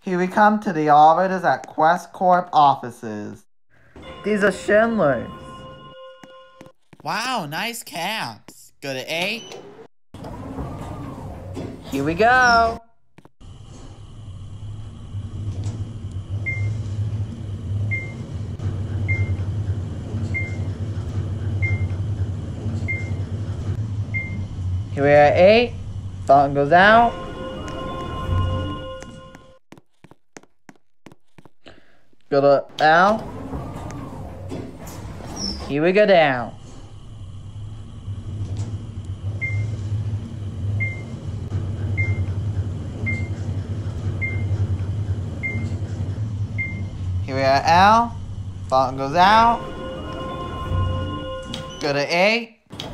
Here we come to the elevators at Quest Corp offices. These are Schindlers. Wow, nice cabs. Go to 8. Here we go. Here we are at 8. Fountain goes out. Go to out. Here we go down. Here we are at L. Fountain goes out. Go to 8.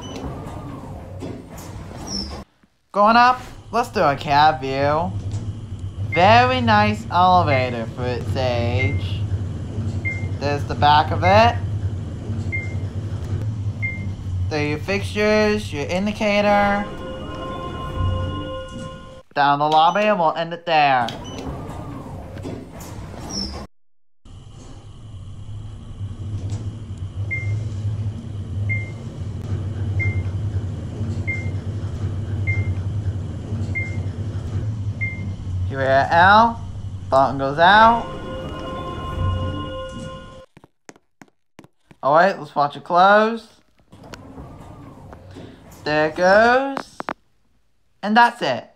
Going up, let's do a cab view. Very nice elevator for its age. There's the back of it. There are your fixtures, your indicator. Down the lobby, and we'll end it there. Here we are at L. Fountain goes out. Alright, let's watch it close. There it goes. And that's it.